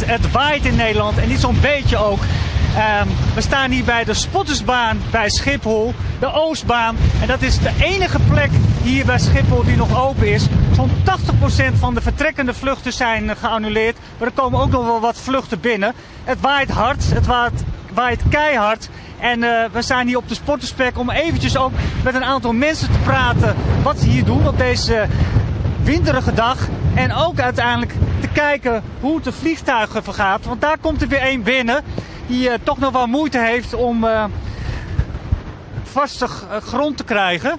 het waait in Nederland en niet zo'n beetje ook. We staan hier bij de Spottersbaan bij Schiphol, de Oostbaan. En dat is de enige plek hier bij Schiphol die nog open is. Zo'n 80% van de vertrekkende vluchten zijn geannuleerd. Maar er komen ook nog wel wat vluchten binnen. Het waait hard, het waait keihard. En we zijn hier op de Spotterspek om eventjes ook met een aantal mensen te praten wat ze hier doen op deze winderige dag. En ook uiteindelijk te kijken hoe het de vliegtuigen vergaat. Want daar komt er weer één binnen die toch nog wel moeite heeft om vaste grond te krijgen.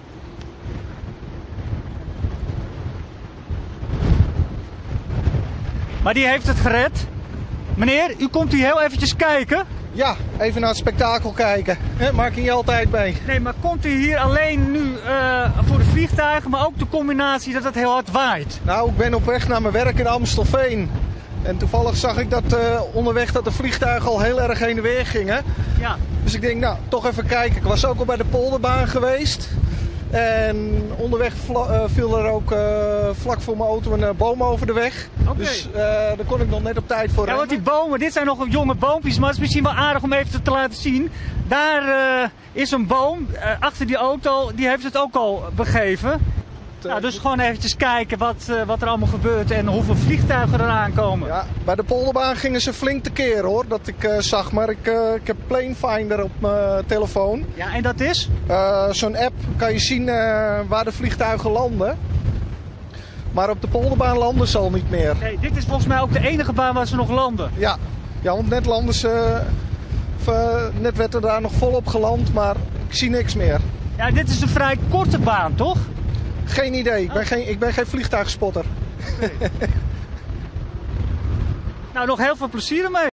Maar die heeft het gered. Meneer, u komt hier heel eventjes kijken. Ja, even naar het spektakel kijken. Maak je niet altijd mee. Nee, maar komt u hier alleen nu voor de vliegtuigen, maar ook de combinatie dat het heel hard waait? Nou, ik ben op weg naar mijn werk in Amstelveen. En toevallig zag ik dat onderweg dat de vliegtuigen al heel erg heen en weer gingen. Ja. Dus ik denk, nou, toch even kijken. Ik was ook al bij de Polderbaan geweest. En onderweg viel er ook vlak voor mijn auto een boom over de weg. Okay. Dus daar kon ik nog net op tijd voor remmen. Ja, want die bomen, dit zijn nog jonge boompjes, maar het is misschien wel aardig om even te laten zien. Daar is een boom achter die auto, die heeft het ook al begeven. Nou, dus gewoon eventjes kijken wat er allemaal gebeurt en hoeveel vliegtuigen er aankomen. Ja, bij de Polderbaan gingen ze flink tekeer hoor, dat ik zag. Maar ik heb Planefinder op mijn telefoon. Ja, en dat is? Zo'n app kan je zien waar de vliegtuigen landen. Maar op de Polderbaan landen ze al niet meer. Nee, dit is volgens mij ook de enige baan waar ze nog landen. Ja, want net landen ze... net werd er daar nog volop geland, maar ik zie niks meer. Ja, dit is een vrij korte baan, toch? Geen idee, ik ben geen vliegtuigspotter. Okay. Nou, nog heel veel plezier ermee.